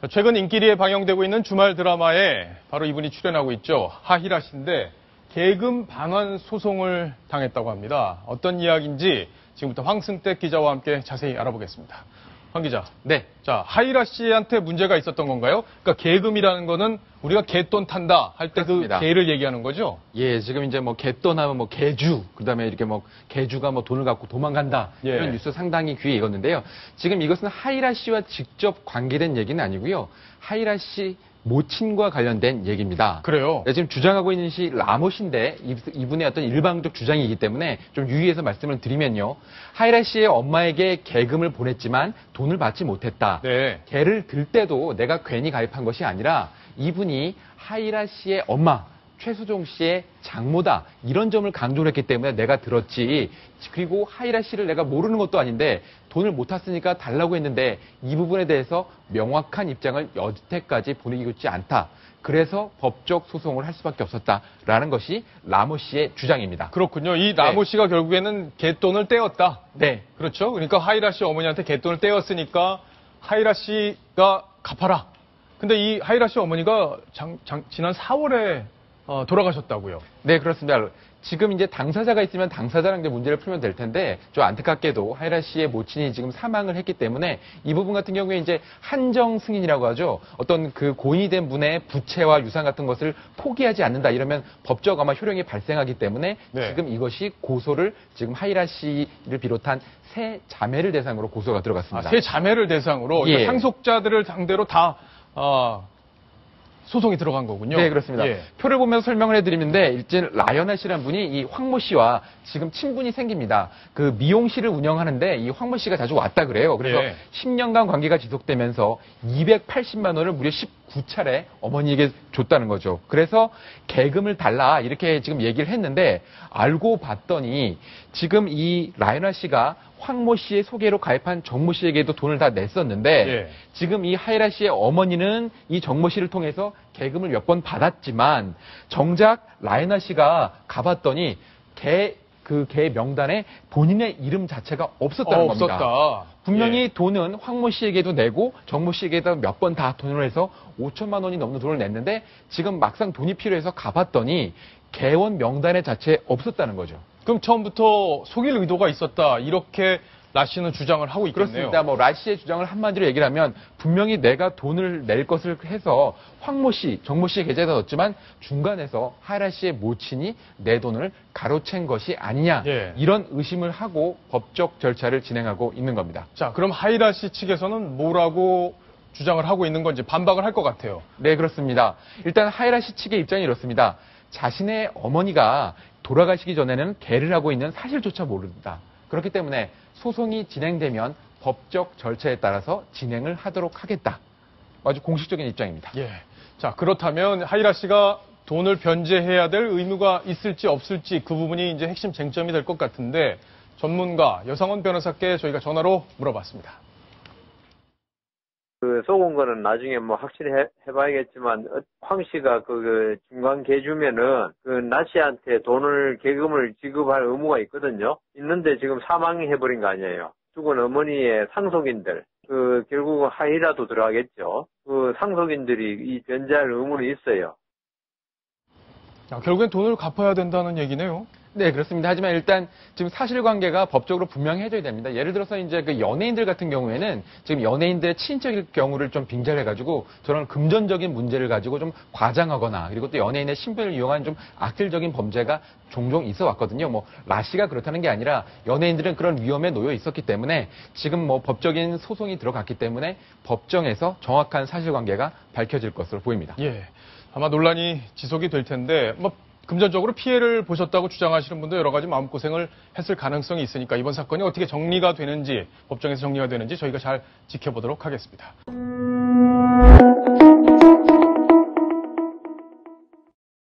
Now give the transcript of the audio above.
최근 인기리에 방영되고 있는 주말 드라마에 바로 이분이 출연하고 있죠. 하희라 씨인데 계금 반환 소송을 당했다고 합니다. 어떤 이야기인지 지금부터 황승택 기자와 함께 자세히 알아보겠습니다. 황 기자. 네. 자, 하희라 씨한테 문제가 있었던 건가요? 그러니까 계금이라는 거는 우리가 개돈 탄다 할 때 그 개를 얘기하는 거죠? 예, 지금 이제 뭐 개돈 하면 뭐 개주, 그다음에 이렇게 뭐 개주가 뭐 돈을 갖고 도망간다. 예. 이런 뉴스 상당히 귀에 익었는데요. 지금 이것은 하희라 씨와 직접 관계된 얘기는 아니고요. 하희라 씨 모친과 관련된 얘기입니다. 그래요? 네, 지금 주장하고 있는 시 라모신데 이분의 어떤 일방적 주장이기 때문에 좀 유의해서 말씀을 드리면요. 하희라 씨의 엄마에게 계금을 보냈지만 돈을 받지 못했다. 네. 개를 들 때도 내가 괜히 가입한 것이 아니라 이분이 하희라 씨의 엄마 최수종 씨의 장모다 이런 점을 강조를 했기 때문에 내가 들었지. 그리고 하희라 씨를 내가 모르는 것도 아닌데 돈을 못 탔으니까 달라고 했는데 이 부분에 대해서 명확한 입장을 여태까지 보내고 있지 않다. 그래서 법적 소송을 할 수밖에 없었다라는 것이 라모 씨의 주장입니다. 그렇군요. 이 라모 씨가 결국에는 개돈을 떼었다. 네. 그렇죠. 그러니까 하희라 씨 어머니한테 개돈을 떼었으니까 하희라 씨가 갚아라. 근데 이 하희라 씨 어머니가 지난 4월에 돌아가셨다고요. 네, 그렇습니다. 지금 이제 당사자가 있으면 당사자랑 이제 문제를 풀면 될 텐데, 좀 안타깝게도 하희라 씨의 모친이 지금 사망을 했기 때문에 이 부분 같은 경우에 이제 한정 승인이라고 하죠. 어떤 그 고인이 된 분의 부채와 유산 같은 것을 포기하지 않는다 이러면 법적 아마 효력이 발생하기 때문에 네. 지금 이것이 고소를 지금 하희라 씨를 비롯한 세 자매를 대상으로 고소가 들어갔습니다. 세 자매를 대상으로 예. 상속자들을 상대로 다 소송이 들어간 거군요. 네, 그렇습니다. 예. 표를 보면서 설명을 해드리는데 일단 라연아 씨라는 분이 이 황모 씨와 지금 친분이 생깁니다. 그 미용실을 운영하는데 이 황모 씨가 자주 왔다 그래요. 그래서 예. 10년간 관계가 지속되면서 280만 원을 무려 19차례 어머니에게 줬다는 거죠. 그래서 계금을 달라 이렇게 지금 얘기를 했는데 알고 봤더니 지금 이 라연아 씨가 황모 씨의 소개로 가입한 정모 씨에게도 돈을 다 냈었는데 예. 지금 이 하희라 씨의 어머니는 이 정모 씨를 통해서 계금을 몇 번 받았지만 정작 라연아 씨가 가봤더니 개 명단에 본인의 이름 자체가 없었다는 겁니다. 없었다. 분명히 예. 돈은 황모 씨에게도 내고 정모 씨에게도 몇 번 다 돈을 해서 5천만 원이 넘는 돈을 냈는데 지금 막상 돈이 필요해서 가봤더니 개원 명단에 자체에 없었다는 거죠. 그럼 처음부터 속일 의도가 있었다. 이렇게 라 씨는 주장을 하고 있겠네요. 그렇습니다. 뭐 라 씨의 주장을 한마디로 얘기를 하면 분명히 내가 돈을 낼 것을 해서 황모 씨, 정모 씨의 계좌에다 넣었지만 중간에서 하희라 씨의 모친이 내 돈을 가로챈 것이 아니냐. 예. 이런 의심을 하고 법적 절차를 진행하고 있는 겁니다. 자, 그럼 하희라 씨 측에서는 뭐라고 주장을 하고 있는 건지 반박을 할 것 같아요. 네, 그렇습니다. 일단 하희라 씨 측의 입장이 이렇습니다. 자신의 어머니가 돌아가시기 전에는 개를 하고 있는 사실조차 모른다. 그렇기 때문에 소송이 진행되면 법적 절차에 따라서 진행을 하도록 하겠다. 아주 공식적인 입장입니다. 예. 자, 그렇다면 하희라 씨가 돈을 변제해야 될 의무가 있을지 없을지 그 부분이 이제 핵심 쟁점이 될 것 같은데 전문가 여상원 변호사께 저희가 전화로 물어봤습니다. 그 속은 거는 나중에 뭐 확실히 해봐야겠지만 황 씨가 그 중간 계주면은 그 나 씨한테 돈을 계금을 지급할 의무가 있거든요. 있는데 지금 사망해버린 거 아니에요. 죽은 어머니의 상속인들 그 결국은 하희라도 들어가겠죠. 그 상속인들이 이 변제할 의무는 있어요. 자, 결국엔 돈을 갚아야 된다는 얘기네요. 네, 그렇습니다. 하지만 일단 지금 사실관계가 법적으로 분명해져야 됩니다. 예를 들어서 이제 그 연예인들 같은 경우에는 지금 연예인들의 친인척일 경우를 좀 빙자해가지고 저런 금전적인 문제를 가지고 좀 과장하거나 그리고 또 연예인의 신분을 이용한 좀 악질적인 범죄가 종종 있어 왔거든요. 뭐 라 씨가 그렇다는 게 아니라 연예인들은 그런 위험에 놓여 있었기 때문에 지금 뭐 법적인 소송이 들어갔기 때문에 법정에서 정확한 사실관계가 밝혀질 것으로 보입니다. 예. 아마 논란이 지속이 될 텐데 뭐 금전적으로 피해를 보셨다고 주장하시는 분도 여러 가지 마음고생을 했을 가능성이 있으니까 이번 사건이 어떻게 정리가 되는지 법정에서 정리가 되는지 저희가 잘 지켜보도록 하겠습니다.